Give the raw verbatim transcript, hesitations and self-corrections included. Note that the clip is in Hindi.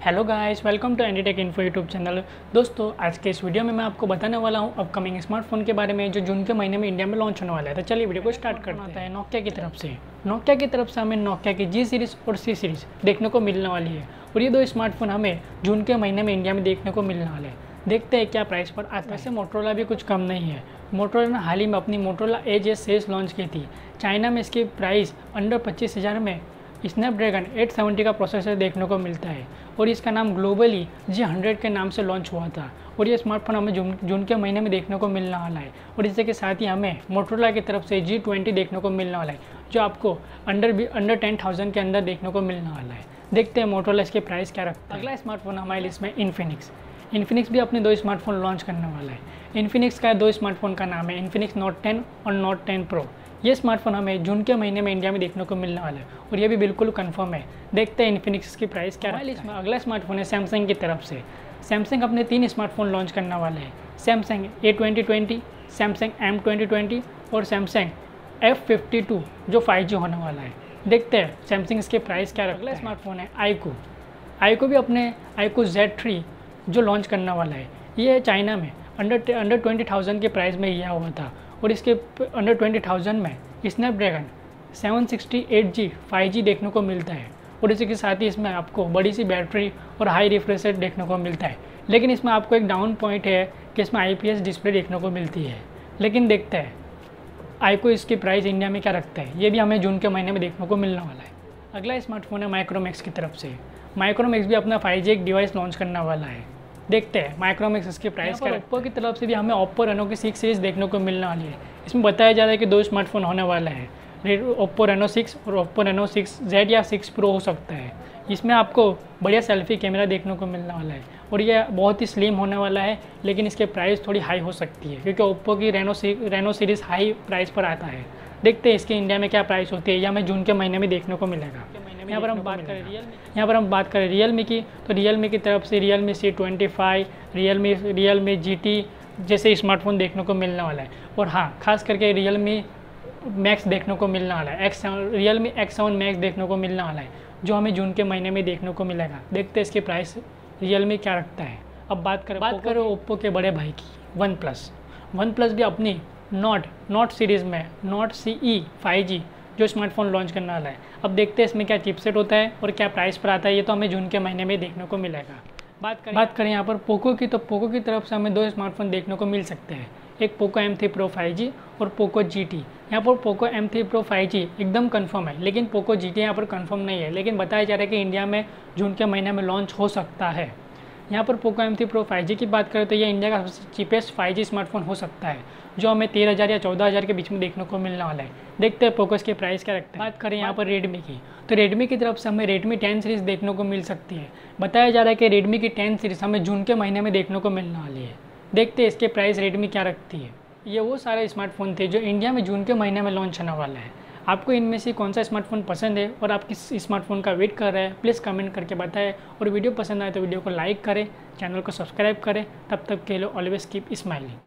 Hello guys, welcome to Andy tech info YouTube channel. दोस्तों, आज के इस वीडियो में मैं आपको बताने वाला हूं अपकमिंग स्मार्टफोन के बारे में जो जून के महीने में इंडिया में लॉन्च होने वाला है। तो चलिए वीडियो को स्टार्ट करते हैं। नोकिया की तरफ से नोकिया की तरफ से हमें नोकिया की जी सीरीज़ और सी सीरीज़ देखने को मिलने वाली है और ये दो स्मार्टफोन हमें जून के महीने में इंडिया में देखने को मिलने वाले हैं। देखते हैं क्या प्राइस पर आता है। वैसे मोटरोला भी कुछ कम नहीं है। मोटरोला ने हाल ही में अपनी Motorola Edge S series launch की थी। चाइना में इसकी प्राइस अंडर पच्चीस हज़ार में स्नैपड्रैगन एट सेवेंटी का प्रोसेसर देखने को मिलता है और इसका नाम ग्लोबली जी हंड्रेड के नाम से लॉन्च हुआ था और ये स्मार्टफोन हमें जून जून के महीने में देखने को मिलने वाला है। और इसके के साथ ही हमें मोटरोला की तरफ से जी ट्वेंटी देखने को मिलने वाला है जो आपको अंडर भी अंडर टेन थाउजेंड के अंदर देखने को मिलने वाला है। देखते हैं मोटरोला इसके प्राइस क्या रखता है। अगला स्मार्टफोन हमारे लिस्ट में इन्फिनिक्स इन्फिनिक्स भी अपने दो स्मार्टफोन लॉन्च करने वाला है। इन्फिनिक्स का दो स्मार्टफोन का नाम है इन्फिनिक्स नोट टेन और नोट टेन प्रो। ये स्मार्टफोन हमें जून के महीने में इंडिया में देखने को मिलने वाला है और ये भी बिल्कुल कंफर्म है। देखते हैं इन्फिनिक्स की प्राइस क्या है। इसमें अगला स्मार्टफोन है सैमसंग की तरफ से। सैमसंग अपने तीन स्मार्टफोन लॉन्च करने वाले हैं, Samsung A twenty twenty, Samsung M twenty twenty और सैमसंग एफ फिफ्टी टू जो फाइव जी होने वाला है। देखते हैं सैमसंग इसके प्राइस क्या रखता है। अगला स्मार्टफोन है आईकू। आईकू भी अपने आईकू जेड थ्री जो लॉन्च करने वाला है। ये चाइना में अंडर अंडर ट्वेंटी थाउजेंड के प्राइस में यह हुआ था और इसके अंडर ट्वेंटी थाउजेंड में Snapdragon seven sixty eight G five G देखने को मिलता है और इसी के साथ ही इसमें आपको बड़ी सी बैटरी और हाई रिफ्रेश रेट देखने को मिलता है। लेकिन इसमें आपको एक डाउन पॉइंट है कि इसमें आई पी एस डिस्प्ले देखने को मिलती है। लेकिन देखते हैं आईकू इसकी प्राइस इंडिया में क्या रखता है। ये भी हमें जून के महीने में देखने को मिलने वाला है। अगला स्मार्टफोन है माइक्रोमैक्स की तरफ से। माइक्रोमैक्स भी अपना फाइव जी एक डिवाइस लॉन्च करने वाला है। देखते हैं माइक्रोमैक्स इसकी प्राइस क्या। ओप्पो की तरफ से भी हमें ओप्पो रेनो की सिक्स सीरीज देखने को मिलने वाली है। इसमें बताया जा रहा है कि दो स्मार्टफोन होने वाले हैं, ओप्पो रेनो सिक्स और ओप्पो रेनो सिक्स जेड या सिक्स प्रो हो सकता है। इसमें आपको बढ़िया सेल्फी कैमरा देखने को मिलने वाला है और ये बहुत ही स्लिम होने वाला है। लेकिन इसके प्राइस थोड़ी हाई हो सकती है क्योंकि ओप्पो की Reno Reno series high price पर आता है। देखते हैं इसकी इंडिया में क्या प्राइस होती है, या हमें जून के महीने में देखने को मिलेगा। यहाँ पर हम बात करें रियल यहाँ पर हम बात करें रियल मी की, तो रियल मी की तरफ से Realme C twenty five, Realme Realme G T जैसे स्मार्टफोन देखने को मिलने वाला है। और हाँ, खास करके रियल मी मैक्स देखने को मिलने वाला है, X Realme X seven Max देखने को मिलने वाला है जो हमें जून के महीने में देखने को मिलेगा। देखते हैं इसके प्राइस रियल मी क्या रखता है। अब बात करें बात करें ओप्पो के बड़े भाई की, वन प्लस वन प्लस भी अपनी नोट नोट सीरीज़ में Nord C E five G जो स्मार्टफोन लॉन्च करने वाला है। अब देखते हैं इसमें क्या चिपसेट होता है और क्या प्राइस पर आता है। ये तो हमें जून के महीने में देखने को मिलेगा। बात करें बात करें यहाँ पर पोको की, तो पोको की तरफ से हमें दो स्मार्टफोन देखने को मिल सकते हैं, एक Poco M three Pro five G और पोको जी टी। यहाँ पर Poco M three Pro five G एकदम कंफर्म है, लेकिन पोको जी टी यहाँ पर कंफर्म नहीं है। लेकिन बताया जा रहा है कि इंडिया में जून के महीने में लॉन्च हो सकता है। यहाँ पर Poco M three Pro five G की बात करें तो ये इंडिया का सबसे चीपेस्ट फाइव जी स्मार्टफोन हो सकता है जो हमें तेरह हज़ार या चौदह हज़ार के बीच में देखने को मिलने वाला है। देखते हैं पोको के प्राइस क्या रखते हैं। बात करें यहाँ पर रेडमी की, तो रेडमी की तरफ से हमें रेडमी टेन सीरीज़ देखने को मिल सकती है। बताया जा रहा है कि रेडमी की टेन सीरीज़ हमें जून के महीने में देखने को मिलने वाली है। देखते हैं इसके प्राइस रेडमी क्या रखती है। ये वो सारे स्मार्टफोन थे जो इंडिया में जून के महीने में लॉन्च होने वाला है। आपको इनमें से कौन सा स्मार्टफोन पसंद है और आप किस स्मार्टफोन का वेट कर रहे हैं, प्लीज़ कमेंट करके बताएं। और वीडियो पसंद आए तो वीडियो को लाइक करें, चैनल को सब्सक्राइब करें। तब तक के लिए ऑलवेज कीप स्माइलिंग।